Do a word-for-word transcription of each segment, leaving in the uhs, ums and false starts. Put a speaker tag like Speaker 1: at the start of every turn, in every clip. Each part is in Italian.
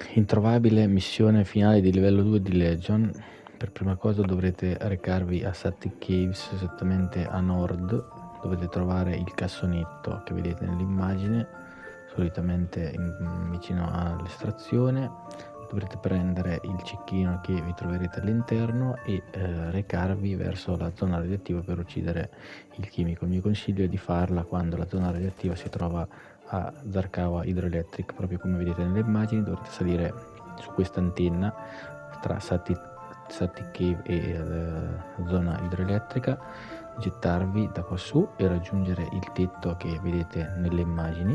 Speaker 1: Introvabile missione finale di livello due di Legion. Per prima cosa dovrete recarvi a Static Caves, esattamente a nord. Dovete trovare il cassonetto che vedete nell'immagine, solitamente in, vicino all'estrazione. Dovrete prendere il cecchino che vi troverete all'interno e eh, recarvi verso la zona radioattiva per uccidere il chimico. Il mio consiglio è di farla quando la zona radioattiva si trova a Zarqawa Hydroelectric, proprio come vedete nelle immagini. Dovrete salire su questa antenna tra Static, Static Cave e la zona idroelettrica, gettarvi da quassù e raggiungere il tetto che vedete nelle immagini.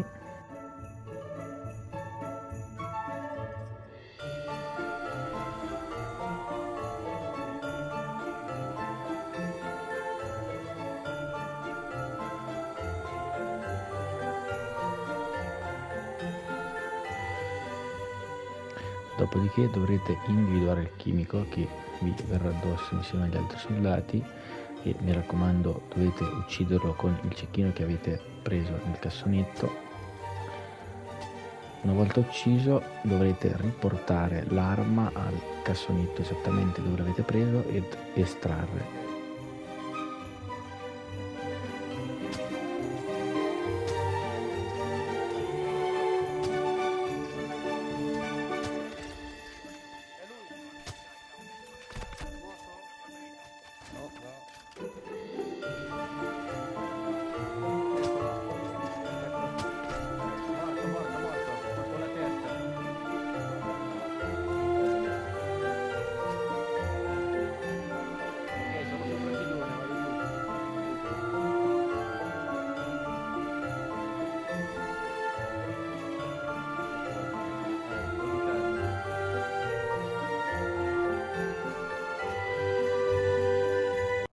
Speaker 1: Dopodiché dovrete individuare il chimico che vi verrà addosso insieme agli altri soldati e mi raccomando dovete ucciderlo con il cecchino che avete preso nel cassonetto. Una volta ucciso dovrete riportare l'arma al cassonetto esattamente dove l'avete preso ed estrarre